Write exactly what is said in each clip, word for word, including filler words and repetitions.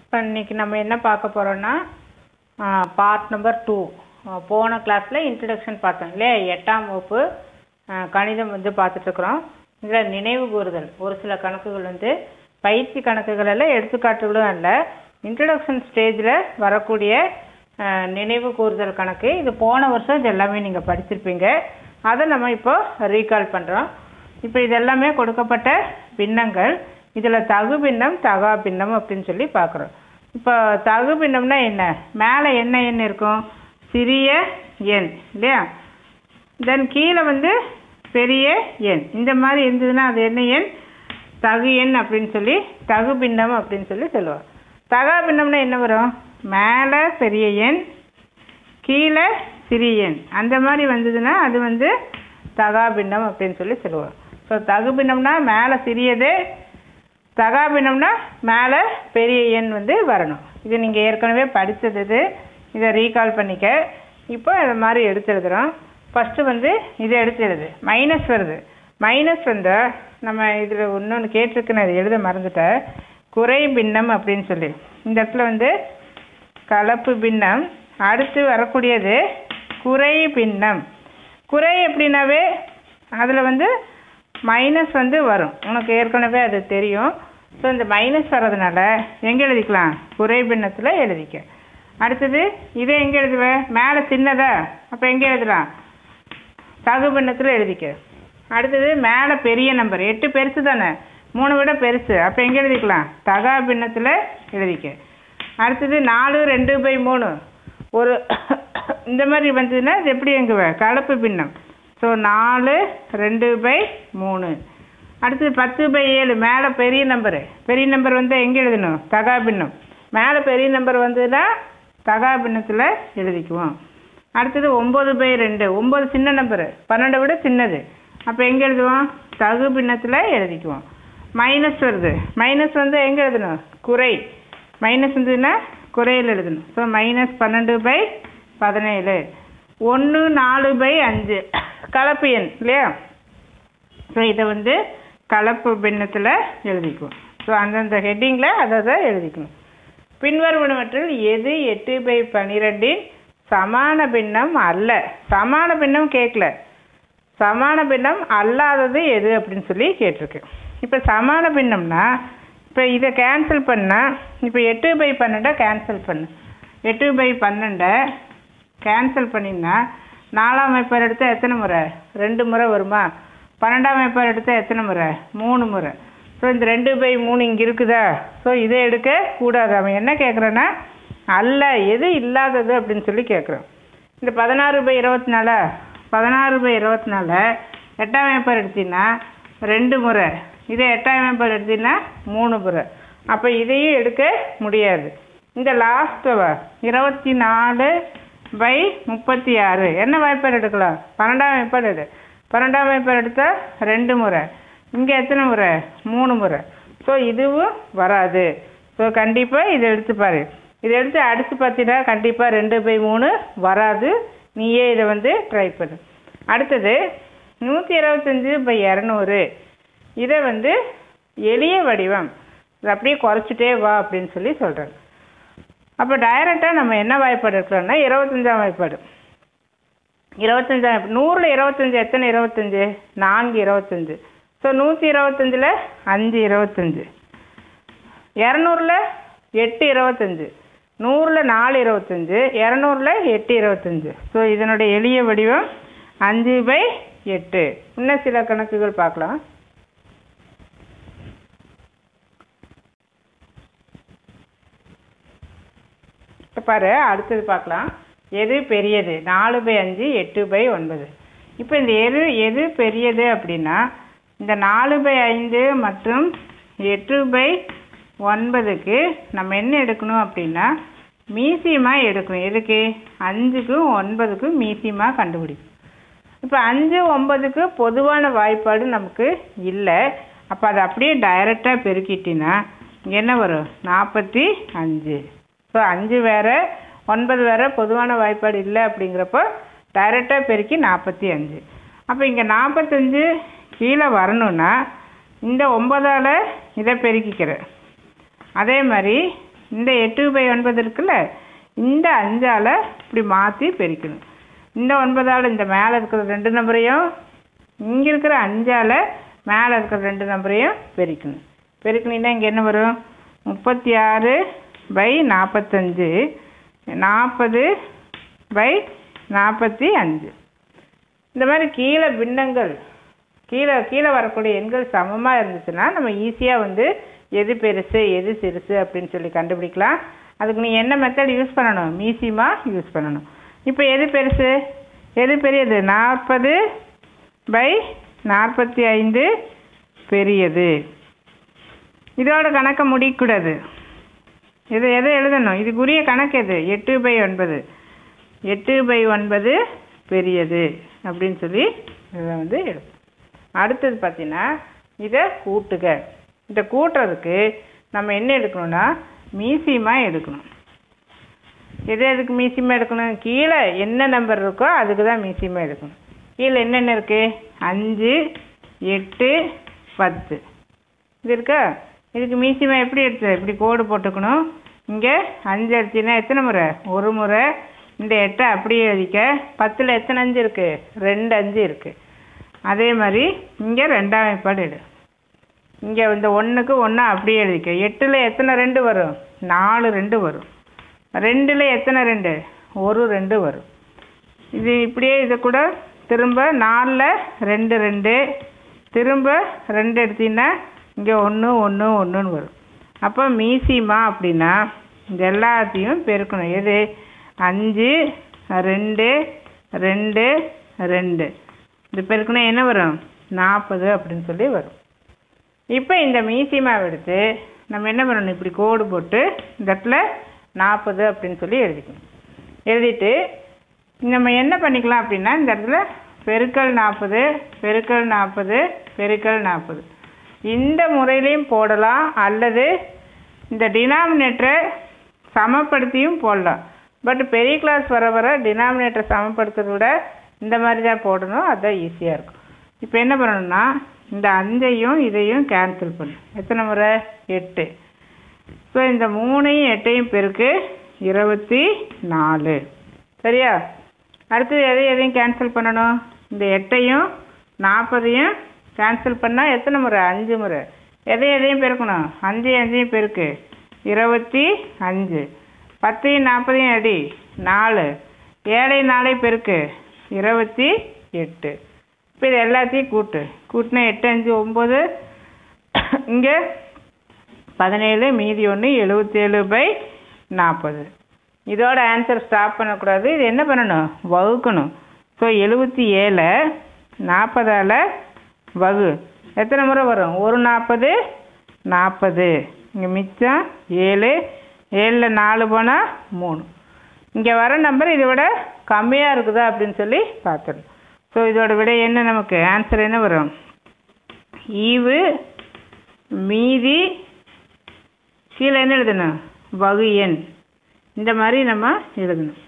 இப்போ இன்றைக்கி நம்ம என்ன பார்க்க போகிறோன்னா பார்ட் நம்பர் டூ. போன கிளாஸில் இன்ட்ரடக்ஷன் பார்த்தோம் இல்லையா, எட்டாம் வகுப்பு கணிதம் வந்து பார்த்துட்ருக்குறோம். இதில் நினைவு கூறுதல் ஒரு சில கணக்குகள் வந்து பயிற்சி கணக்குகள் எல்லாம் எடுத்துக்காட்டுகளும் அல்ல, இன்ட்ரடக்ஷன் ஸ்டேஜில் வரக்கூடிய நினைவு கூறுதல் கணக்கு. இது போன வருஷம் இது எல்லாமே நீங்கள் படிச்சிருப்பீங்க. அதை நம்ம இப்போ ரீகால் பண்ணுறோம். இப்போ இதெல்லாமே கொடுக்கப்பட்ட பின்னங்கள். இதில் தகு பின்னம் தகா பின்னம் அப்படின்னு சொல்லி பார்க்குறோம். இப்போ தகு பின்னம்னா என்ன? மேலே என்ன எண் இருக்கும்? சிறிய எண் இல்லையா, தென் கீழே வந்து பெரிய எண். இந்த மாதிரி இருந்ததுன்னா அது என்ன எண்? தகு எண் அப்படின்னு சொல்லி தகு பின்னம் அப்படின்னு சொல்லி சொல்லுவோம். தகா பின்னம்னா என்ன வரும்? மேலே பெரிய எண், கீழே சிறிய எண், அந்த மாதிரி வந்ததுன்னா அது வந்து தகா பின்னம் அப்படின்னு சொல்லி சொல்லுவோம். ஸோ தகு பின்னம்னா மேலே சிறியது, தகா பின்னம்னா மேலே பெரிய எண் வந்து வரணும். இது நீங்கள் ஏற்கனவே படித்தது, இது இதை ரீகால் பண்ணிக்க. இப்போ அது மாதிரி எடுத்து எழுதுகிறோம். ஃபஸ்ட்டு வந்து இதை எடுத்து எழுது. மைனஸ் வருது. மைனஸ் வந்தால் நம்ம இதில் இன்னொன்று கேட்டிருக்குன்னு அது எழுத மறந்துட்டேன், குறை பின்னம் அப்படின்னு சொல்லி. இந்த இடத்துல வந்து கலப்பு பின்னம், அடுத்து வரக்கூடியது குறை பின்னம். குறை எப்படின்னாவே அதில் வந்து மைனஸ் வந்து வரும், உனக்கு ஏற்கனவே அது தெரியும். ஸோ இந்த மைனஸ் வர்றதுனால எங்கே எழுதிக்கலாம்? குறை பின்னத்தில் எழுதிக்க. அடுத்தது இதை எங்கே எழுதுவேன்? மேலே சின்னதா, அப்போ எங்கே எழுதலாம்? தகு பின்னத்தில் எழுதிக்க. அடுத்தது மேலே பெரிய நம்பர், எட்டு பெருசு தானே, மூணு விட பெருசு, அப்போ எங்கே எழுதிக்கலாம்? தகா பின்னத்தில் எழுதிக்க. அடுத்தது நாலு ரெண்டு பை மூணு ஒரு இந்த மாதிரி வந்ததுன்னா இது எப்படி எங்குவேன்? கலப்பு பின்னம். ஸோ நாலு ரெண்டு பை மூணு. அடுத்தது பத்து பை ஏழு, மேலே பெரிய நம்பரு, பெரிய நம்பர் வந்து எங்கே எழுதணும்? தகா பின்னம். மேலே பெரிய நம்பர் வந்ததுன்னா தகா பின்னத்தில் எழுதிக்குவோம். அடுத்தது ஒம்பது பை ரெண்டு, ஒம்பது சின்ன நம்பரு, பன்னெண்டை விட சின்னது, அப்போ எங்கே எழுதுவோம்? தகு பின்னத்தில் எழுதிக்குவோம். மைனஸ் வருது. மைனஸ் வந்து எங்கே எழுதணும்? குறை. மைனஸ் வந்ததுன்னா குறையில் எழுதணும். ஸோ மைனஸ் பன்னெண்டு பை பதினேழு. ஒன்று நாலு பை அஞ்சு, கலப்பு எண் இல்லையா. ஸோ இதை வந்து கலப்பு பின்னத்தில் எழுதிக்குவோம். ஸோ அந்தந்த ஹெட்டிங்கில் அதை தான் எழுதிக்கணும். பின்வருவனவற்றில் எது எட்டு பை பன்னிரெண்டின் சமான பின்னம் அல்ல? சமான பின்னம் கேட்கல, சமான பின்னம் அல்லாதது எது அப்படின்னு சொல்லி கேட்டிருக்கு. இப்போ சமான பின்னம்னா இப்போ இதை கேன்சல் பண்ணால், இப்போ எட்டு பை பன்னெண்டை கேன்சல் பண்ணு. எட்டு பை பன்னெண்டை கேன்சல் பண்ணினா நாலாம் வைப்பார் எடுத்தால் எத்தனை முறை? ரெண்டு முறை வருமா? பன்னெண்டாம் வைப்பார் எடுத்தால் எத்தனை முறை? மூணு முறை. ஸோ இந்த ரெண்டு பை மூணு இங்கே இருக்குதா? ஸோ இதை எடுக்க கூடாது. அவன் என்ன கேட்குறான்னா அல்ல, எது இல்லாதது அப்படின்னு சொல்லி கேட்குறான். இந்த பதினாறு பை இருபத்தி நாலா, பதினாறு பை இருபத்தி நாலு எட்டாம் வைப்பார் எடுத்தீங்கன்னா ரெண்டு முறை, இதே எட்டாம் வைப்பார் எடுத்தீங்கன்னா மூணு முறை, அப்போ இதையும் எடுக்க முடியாது. இந்த லாஸ்ட்டவா இருபத்தி நாலு பை முப்பத்தி ஆறு என்ன வாய்ப்பாடு எடுக்கலாம்? பன்னெண்டாம் வாய்ப்பாடு எடு. பன்னெண்டாம் வாய்ப்பாடு எடுத்தால் ரெண்டு முறை, இங்கே எத்தனை முறை? மூணு முறை. ஸோ இதுவும் வராது. ஸோ கண்டிப்பாக இதை எடுத்துப்பாரு. இதை எடுத்து அடித்து பார்த்தீங்கன்னா கண்டிப்பாக ரெண்டு பை மூணு வராது. நீயே இதை வந்து ட்ரை பண்ணு. அடுத்தது நூற்றி இருபத்தஞ்சி பை இரநூறு. இதை வந்து எளிய வடிவம், இது அப்படியே குறைச்சிட்டே வா அப்படின்னு சொல்லி சொல்கிறேன். அப்போ டைரெக்டாக நம்ம என்ன வாய்ப்பாடு எடுக்கிறோம்னா இருபத்தஞ்சாம் வாய்ப்பாடு. இருபத்தஞ்சாம் நூறில் இருபத்தஞ்சி எத்தனை? இருபத்தஞ்சி நான்கு இருபத்தஞ்சி. ஸோ நூற்றி இருபத்தஞ்சில் அஞ்சு இருபத்தஞ்சி. இரநூறில் எட்டு இருபத்தஞ்சி. நூறில் நாலு இருபத்தஞ்சி. இரநூறில் எட்டு இருபத்தஞ்சி. ஸோ இதனுடைய எளிய வடிவம் அஞ்சு பை எட்டு. இன்னும் சில கணக்குகள் பார்க்கலாம். பாரு, அடுத்தது பார்க்கலாம். எது பெரியது? நாலு பை அஞ்சு எட்டு பை ஒன்பது. இப்போ இந்த எது எது பெரியது அப்படின்னா இந்த நாலு பை ஐந்து மற்றும் எட்டு பை ஒன்பதுக்கு நம்ம என்ன எடுக்கணும் அப்படின்னா மீசியமாக எடுக்கணும். எதுக்கு? அஞ்சுக்கும் ஒன்பதுக்கும் மீசியமாக கண்டுபிடிக்கும். இப்போ அஞ்சு ஒன்பதுக்கு பொதுவான வாய்ப்பாடு நமக்கு இல்லை. அப்போ அதை அப்படியே டைரெக்டாக பெருக்கிட்டின்னா என்ன வரும்? நாற்பத்தி அஞ்சு. ஸோ அஞ்சு வேறு ஒன்பது வேறு பொதுவான வாய்ப்பாடு இல்லை அப்படிங்கிறப்போ டைரெக்டாக பெருக்கி நாற்பத்தி அஞ்சு. அப்போ இங்கே நாற்பத்தஞ்சு கீழே வரணுன்னா இந்த ஒன்பதால் இதை பெருக்கிக்கிறேன். அதே மாதிரி இந்த எட்டு பை ஒன்பது இருக்குல்ல, இந்த அஞ்சால் இப்படி மாற்றி பெருக்கணும். இந்த ஒன்பதால் இந்த மேலே இருக்கிற ரெண்டு நம்பரையும் இங்கே இருக்கிற அஞ்சால் மேலே இருக்கிற ரெண்டு நம்பரையும் பெருக்கணும். பெருக்கணுன்னா இங்கே என்ன வரும்? முப்பத்தி ஆறு பை நாற்பத்தஞ்சு, நாற்பது பை நாற்பத்தி அஞ்சு. இந்த மாதிரி கீழே பின்னங்கள் கீழே கீழே வரக்கூடிய எண்கள் சமமாக இருந்துச்சுன்னா நம்ம ஈஸியாக வந்து எது பெருசு எது சிறுசு அப்படின்னு சொல்லி கண்டுபிடிக்கலாம். அதுக்கு நீ என்ன மெத்தட் யூஸ் பண்ணணும்? மீசிமா யூஸ் பண்ணணும். இப்போ எது பெருசு எது பெரியது? நாற்பது பை நாற்பத்தி ஐந்து பெரியது. இதோட கணக்கை முடிக்கக்கூடாது. இது எதை எழுதணும்? இதுக்குரிய கணக்கு எது? எட்டு பை ஒன்பது. எட்டு பை ஒன்பது பெரியது அப்படின்னு சொல்லி இதை வந்து எழுதணும். அடுத்தது பார்த்தீங்கன்னா இதை கூட்டுக. இதை கூட்டுறதுக்கு நம்ம என்ன எடுக்கணும்னா மீசிமா எடுக்கணும். எது எதுக்கு மீசிமா எடுக்கணும்? கீழே என்ன நம்பர் இருக்கோ அதுக்கு தான் மீசிமா எடுக்கணும். கீழே என்னென்ன இருக்குது? அஞ்சு, எட்டு, பத்து இது இருக்கா? இதுக்கு மீசிமா எப்படி எடுத்து இப்படி கோடு போட்டுக்கணும். இங்கே அஞ்சு அடிச்சின்னா எத்தனை முறை? ஒரு முறை. இந்த எட்டை அப்படியே எழுதிக்க. பத்தில் எத்தனை அஞ்சு இருக்குது? ரெண்டு அஞ்சு இருக்குது. அதே மாதிரி இங்கே ரெண்டாம் வாய்ப்பாடு எடு. இங்கே இந்த ஒன்றுக்கு ஒன்றா அப்படியே எழுதிக்க. எட்டில் எத்தனை ரெண்டு வரும்? நாலு ரெண்டு வரும். ரெண்டில் எத்தனை ரெண்டு? ஒரு ரெண்டு வரும். இது இப்படியே இதை கூட திரும்ப நாலில் ரெண்டு ரெண்டு, திரும்ப ரெண்டு எடுத்தீங்கன்னா இங்கே ஒன்று ஒன்று ஒன்றுன்னு வரும். அப்போ மீசிமா அப்படின்னா இந்த எல்லாத்தையும் பெருக்கணும். எது? அஞ்சு, ரெண்டு, ரெண்டு, ரெண்டு. இது பெருக்கணும் என்ன வரும்? நாற்பது அப்படின்னு சொல்லி வரும். இப்போ இந்த மீசிமாவை எடுத்து நம்ம என்ன பண்ணணும்? இப்படி கோடு போட்டு இந்த இடத்துல நாற்பது அப்படின்னு சொல்லி எழுதிக்கணும். எழுதிட்டு நம்ம என்ன பண்ணிக்கலாம் அப்படின்னா இந்த இடத்துல பெருக்கல் நாற்பது, பெருக்கல் நாற்பது, பெருக்கல் நாற்பது இந்த முறையிலையும் போடலாம். அல்லது இந்த டினாமினேட்டரை சமப்படுத்தியும் போடலாம். பட் பெரிய கிளாஸ் வர வர டினாமினேட்டரை சமப்படுத்துறத விட இந்த மாதிரி தான் போடணும். அதுதான் ஈஸியாக இருக்கும். இப்போ என்ன பண்ணணும்னா இந்த அஞ்சையும் இதையும் கேன்சல் பண்ணு. எத்தனை முறை? எட்டு. ஸோ இந்த மூணையும் எட்டையும் பெருக்கு இருபத்தி நாலு. சரியா? அடுத்தது எதை எதையும் கேன்சல் பண்ணணும்? இந்த எட்டையும் நாற்பதையும் கேன்சல் பண்ணால் எத்தனை முறை? அஞ்சு முறை. எதை எதையும் பெருக்கணும்? அஞ்சு அஞ்சையும் பெருக்கு இருபத்தி அஞ்சு. பத்தையும் நாற்பதையும் அடி நாலு. ஏழையும் நாளையும் பெருக்கு இருபத்தி எட்டு. இப்போ இது எல்லாத்தையும் கூட்டு. கூட்டினா எட்டு அஞ்சு ஒம்பது, இங்கே பதினேழு, மீதி ஒன்று எழுபத்தேழு பை நாற்பது. இதோட ஆன்சர் ஸ்டாப் பண்ணக்கூடாது. இது என்ன பண்ணணும்? வகுக்கணும். ஸோ எழுபத்தி ஏழை நாற்பதால் வகு. எத்தனை முறை வரும்? ஒரு நாற்பது நாற்பது. இங்கே மிச்சம் ஏழு. ஏழில் நாலு போனால் மூணு. இங்கே வர நம்பர் இதை விட கம்மியாக இருக்குதா அப்படின்னு சொல்லி பார்த்துடணும். ஸோ இதோட விட என்ன? நமக்கு ஆன்சர் என்ன வரும்? ஈவு மீதி கீழே என்ன எழுதணும்? வகு எண். இந்த மாதிரி நம்ம எழுதணும்.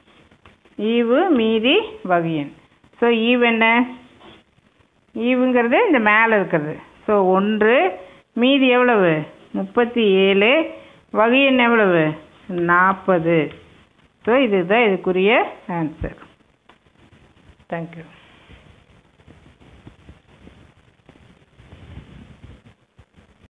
ஈவு மீதி வகு எண். ஸோ ஈவு என்ன? ஈவுங்கிறது இந்த மேலே இருக்கிறது. ஸோ ஒன்று. மீதி எவ்வளவு? முப்பத்தி ஏழு. வகு எண் எவ்வளவு? நாற்பது. ஸோ இதுதான் இதுக்குரிய ஆன்சர். தேங்க்யூ.